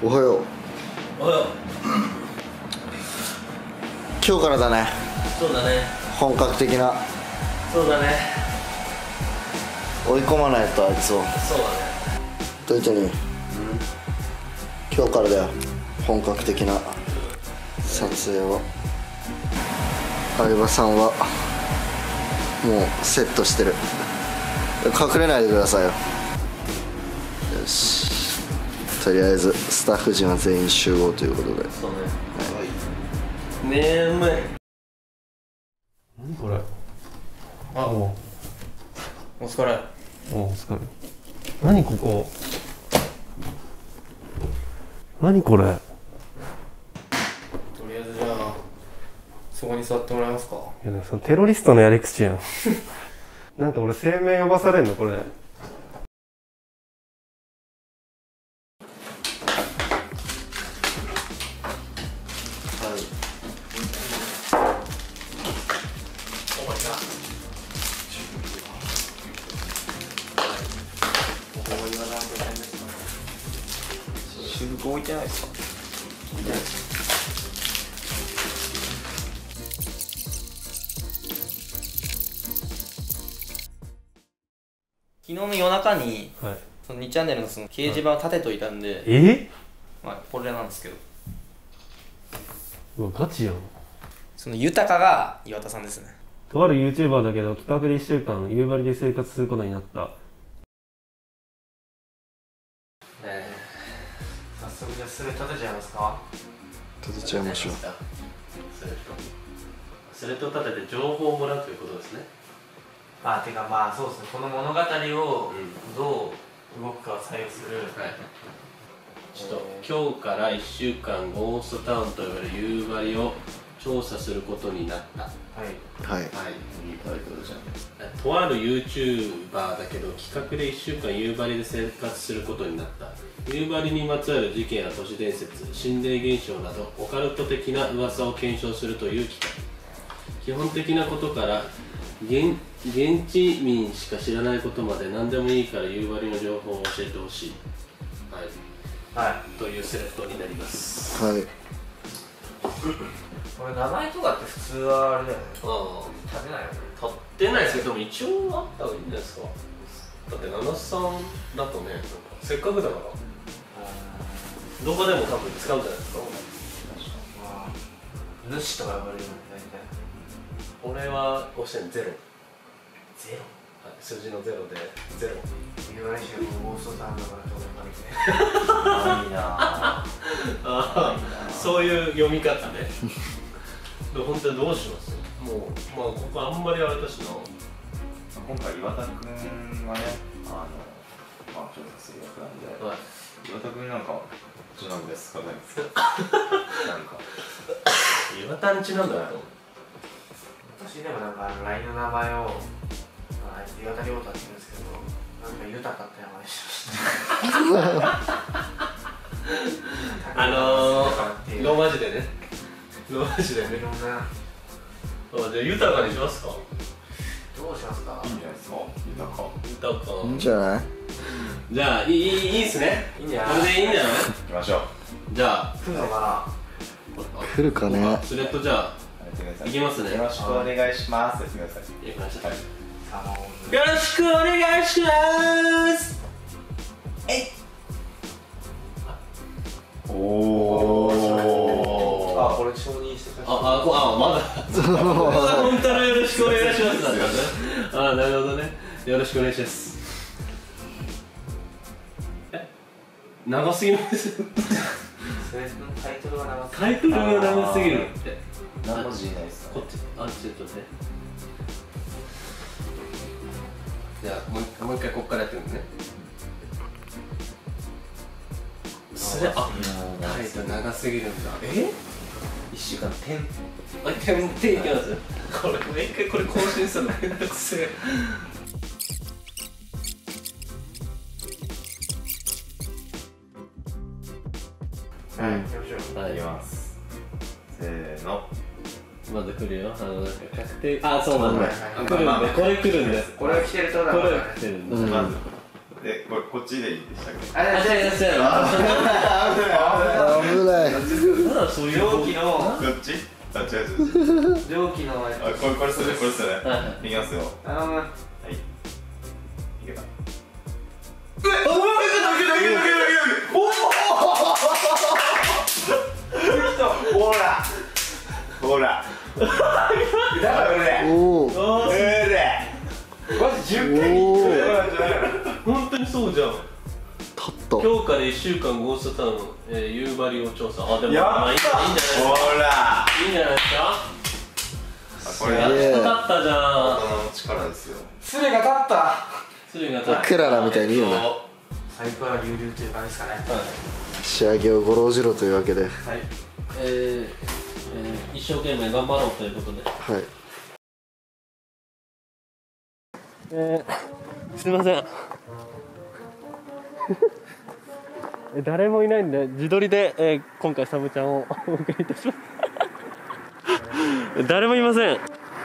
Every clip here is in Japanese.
おはよう。 おはよう。 今日からだね。 そうだね。 本格的な。 そうだね。 追い込まないとあいつを。 そうだね。 どいちゃに、今日からだよ、本格的な撮影は。相葉さんはもうセットしてる。隠れないでくださいよ。よし、とりあえずスタッフ陣は全員集合ということで。 そうね。眠い。 何これ。 あ、お疲れ。 お疲れ。何ここ。何これ。 とりあえずじゃあそこに座ってもらえますか。 いやね、そのテロリストのやり口やん。なんか俺声明呼ばされんのこれ。 集合置いてないですか。昨日の夜中に、 はい。 その2チャンネルのその掲示板を立てといたんで、まあこれなんですけど、 うわガチやん。 その豊が岩田さんですね。 とある YouTuber だけど企画で1週間夕張で生活することになった。 早速じゃあスレ立てちゃいますか。 立てちゃいましょう。 スレッドを立てて情報をもらうということですね。 まあてかまあそうですね、この物語をどう動くかを左右する、 ちょっと今日から1週間ゴーストタウンと呼ばれる夕張を調査することになった。 はい。 いいタイトルじゃん。とある YouTuber だけど企画で1週間夕張で生活することになった。夕張にまつわる事件や都市伝説、心霊現象などオカルト的な噂を検証するという企画。基本的なことから現地民しか知らないことまで何でもいいから夕張の情報を教えてほしい、というセレクトになります。 はい。 これ名前とかって普通はあれだよね、立てないよね。 立ってないですけど、でも一応あった方がいいんじゃないですか。だって七さんだとね、なんかせっかくだからどこでも多分使うんじゃないですか。 主とか呼ばれるよね、大体。 俺は押してんゼロ。 ゼロ。 数字のゼロでゼロ。 夕張市のゴーストタウンだからどうでもいいね。いいなぁ。 そういう読み方ね。本当にどうします？もうまあここあんまりあれだしな。 今回岩田くんがね、まあ調査する役なんで、岩田くんなんかこっちなんですかね。なんか岩田んちなんだよ。 私でもなんかLINEの名前を岩田亮太って言うんですけど、なんか豊かって名前にしました。 ローマ字でね。ローマ字でね。 いろんな。 じゃあ豊かにしますか。 どうしますか。 いいんじゃないですか。 豊か。 いいんじゃない。 じゃあいいっすね。 いいんじゃない。 これでいいんじゃない？ 行きましょう。 じゃあ来るのか来るかね。 スレッドじゃあ行きますね。 よろしくお願いします。やってください。 行きました。 な。 よろしくお願いします。 おー。 あ、これ承認してください。 まだ本当のよろしくお願いしますなんだね。なるほどね。よろしくお願いします。長すぎます。 それのタイトルが長すぎる。 タイトルが長すぎるって。 何文字いないですか。 こっち、ちょっとね。じゃあもう一回ここからやってみるね。それタイトル長すぎるんだ。 1週間点。 点いきます。これ毎回これ更新するのめんどくせえ。 はい、行きましょう。 いきますせーの。 まだ来るよ。なんか確定。そうなんだ。 はいはい来るんで、これ来るんです。 これが来てるとだこれからね。 来てるんで。 まずで、これこっちでいいでしたっけ？ あ、違う違う違う。 危ない。 まだそういう蒸気のこっち？あ、違う違う。 蒸気のあ、これするこれする。いきますよ。 頼む。 はい。いけた。ほらほらおお。 マジ10回に本当にそうじゃん。 立った。 今日から1週間ゴーストタウン、夕張を調査。あ、でもやったまあいいんじゃないですか。 ほらいいんじゃないですか。 これやっと勝ったじゃん。 大人の力ですよ。 スレが立った。 それがたクララみたいに言うな。 最高は流々という感じですかね。 仕上げをごろうじろというわけで。はい。 はい。一生懸命頑張ろうということで。すいません。誰もいないんで自撮りで、今回サブちゃんをお送りいたします。誰もいませ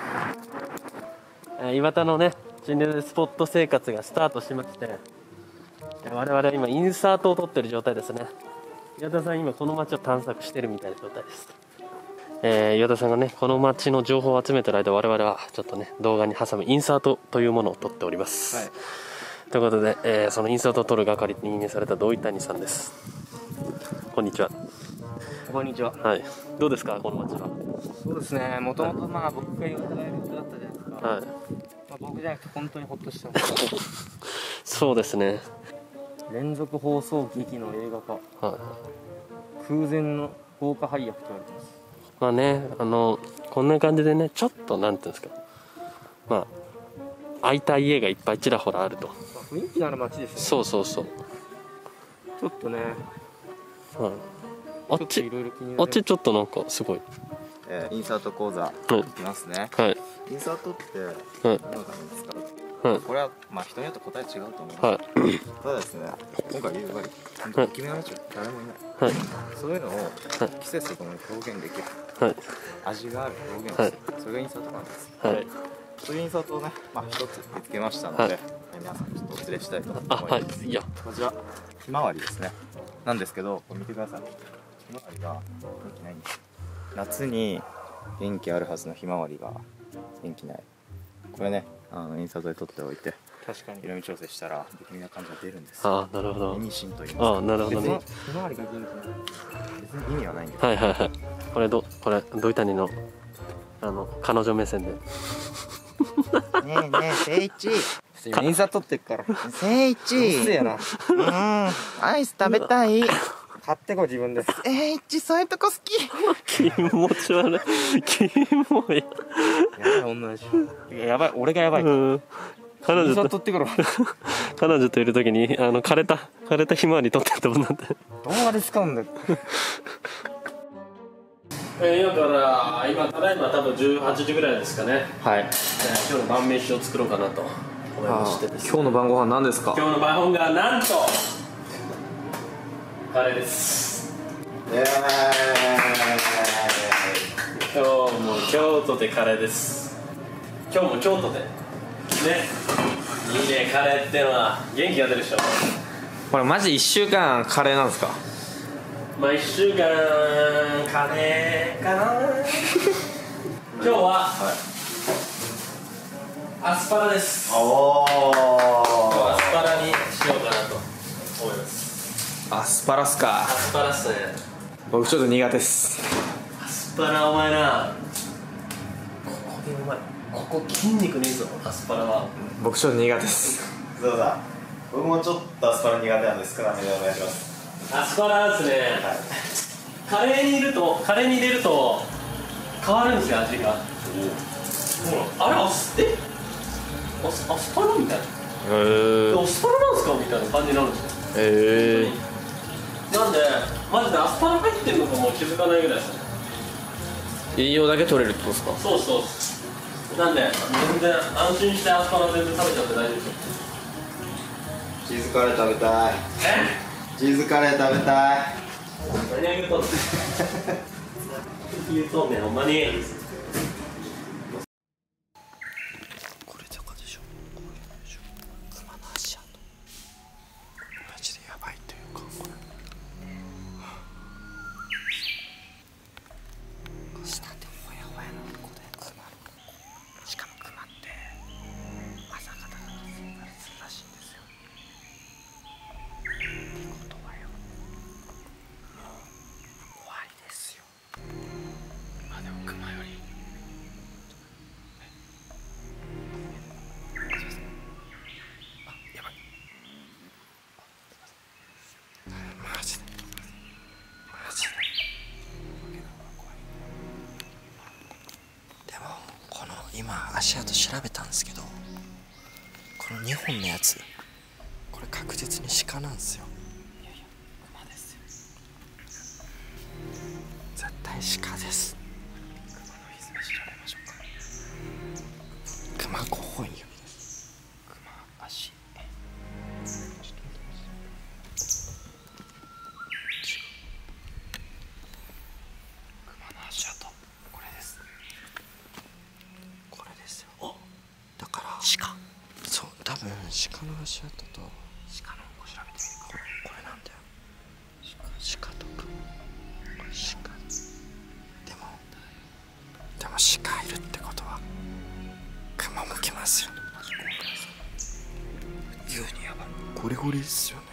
ん。岩田のね心霊スポット生活がスタートしまして、我々は今インサートを撮ってる状態ですね。岩田さん今この街を探索してるみたいな状態です。岩田さんがねこの街の情報を集めてる間、我々はちょっとね動画に挟むインサートというものを撮っております、はい、ということで、そのインサートを撮る係に任命された土井谷さんです。こんにちは。 こんにちは。 はい、どうですかこの街は。 そうですね、もともとまあ僕が岩田がいる人だったじゃないですか。 はい、 まあ、僕じゃなくて本当にほっとしたそうですね。 連続放送劇の映画化、 はい、 空前の豪華配役と言われてます。 まあね、こんな感じでねちょっとなんていうんですか、まあ空いた家がいっぱいちらほらあると、 まあ、雰囲気のある街ですよね。 そうそうそう。 ちょっとね、 はい、あっちちょっとなんかすごい、 インサート講座いきますね。 はい。 インサートってはい、 何のために使うか、 はい、 これはまあ人によって答え違うと思います、 はい、 ただですね、今回夕張本当に君の街は誰もいない、 はい、 そういうのを季節とともに表現できる、 はい、 味がある表現をする、それがインサートなんです、 はい、 そういうインサートをね、まあ一つ見つけましたので、 はい、 皆さんちょっとお連れしたいと思いあ、 ます。 はい、いやこちらひまわりですね。なんですけど、これ見てください。ひまわりが元気ないんです。夏に元気あるはずのひまわりが元気ない。これね、インサートで撮っておいて、 確かに色味調整したら不気味な感じが出るんです。 ああ、なるほど。 意味深と言いますか。 ああ、なるほどね。 ひまわりが元気ない。 別に意味はないんだけど。 はいはいはい。これ土井谷の彼女目線で。 ねえねえ、聖一。 インサート撮ってっから。 聖一。 うっせえな。 アイス食べたい。 買ってこい自分で。 聖一、そういうとこ好き。 気持ち悪い。キモい。 やばい女でしょ。やばい、俺がやばい。 うん。彼インサート女と撮ってくるわ。 彼女といるときに枯れたひまわり撮ってってことなんで。 動画で使うんだよ。 今ただいま多分18時ぐらいですかね。 はい。 今日の晩飯を作ろうかなと思いましてですね。 今日の晩ご飯何ですか。 今日の晩ご飯がなんとカレーです。今日も京都でカレーです。今日も京都でね、いいね、カレーってのは元気が出るでしょ。 これマジ1週間カレーなんですか。 まあ1週間カレーかな。今日は、アスパラです。今日はアスパラにしようかなと思います。 アスパラっすか。 アスパラっすね。 僕ちょっと苦手です。 アスパラお前な、ここでお前ここ筋肉ねえぞ、アスパラは。 僕ちょっと苦手です。 そうだ、僕もちょっとアスパラ苦手なんで少なめでお願いします。 アスパラですね、カレーに入れると変わるんですよ、味が。あれアスパラみたいな、アスパラなんすかみたいな感じになるんですよ。なんでマジでアスパラ入ってるのかも気づかないぐらいですね。 栄養だけ取れるってことですか。 そうそう、なんで全然安心してアスパラ全然食べちゃって大丈夫ですよ。 チーズカレー食べたい。チーズカレー食べたい。 何言うとんねん言うとんねん、ほんまに。 これとかでしょ。熊の足跡。 今足跡調べたんですけど、この2本のやつ、これ確実に鹿なんですよ。いやいや、馬ですよ。絶対鹿です。熊のひづめ調べましょうか。熊5本指です。熊足、熊の足跡、これです。これですよ。だから鹿、そう、多分鹿の足跡と鹿のこ調べてみるか。これなんだよ。鹿と熊、これ鹿でも鹿いるってことは熊も来ますよ。ゴリゴリですよね。